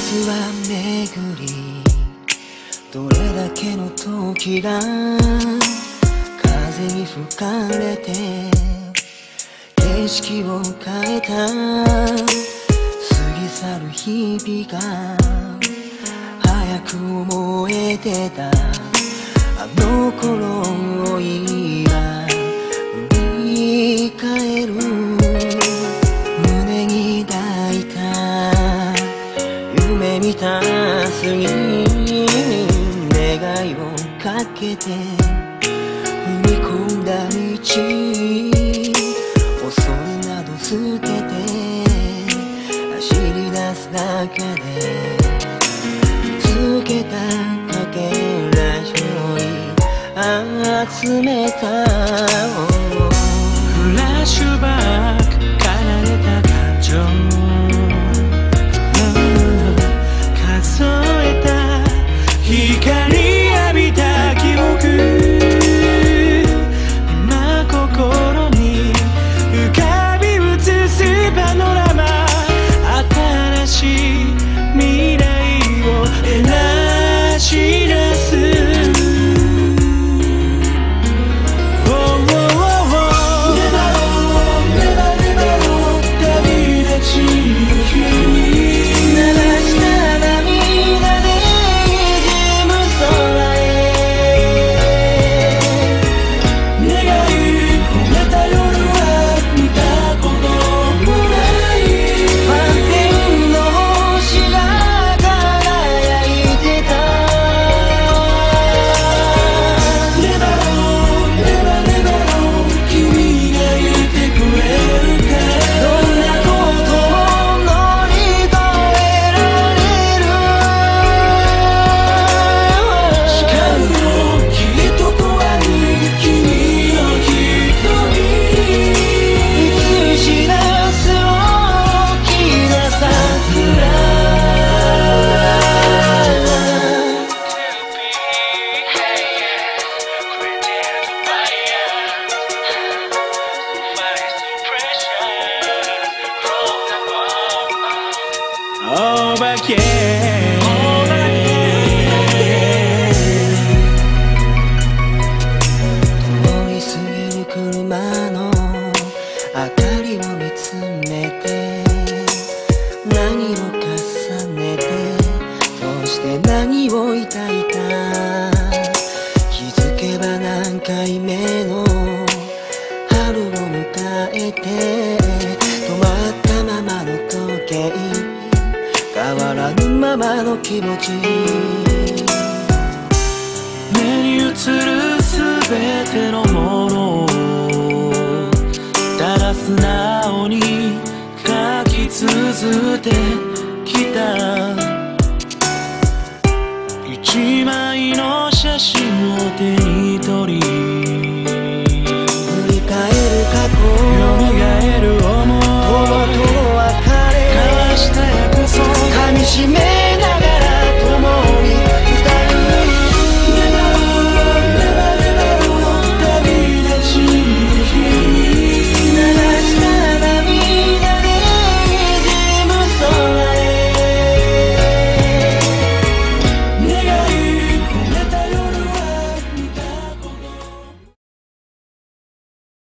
は巡り、どれだけの時が風に吹かれて景色を変えた。過ぎ去る日々が早く思えてた。あの頃を今振り返る。胸に抱いた夢見たすぎ願いをかけて踏み込んだ道、恐れなど捨てて走り出すだけで見つけたかけらしょい集めた。 フラッシュバック奏でた感情、数えた光浴びた記憶、今心に浮かび映すパノラマ、新しい未来を照らし出す。目に映るすべてのものをただ素直に描き続けてきた。